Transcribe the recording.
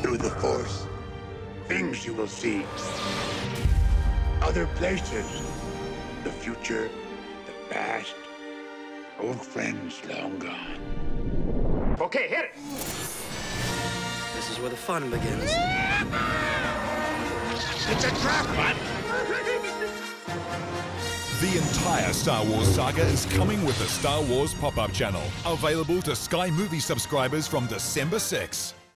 Through the Force, things you will see. Other places. The future, the past. Old friends long gone. Okay, hit it! This is where the fun begins. It's a trap, bud! The entire Star Wars saga is coming with the Star Wars pop-up channel. Available to Sky Movie subscribers from December 6.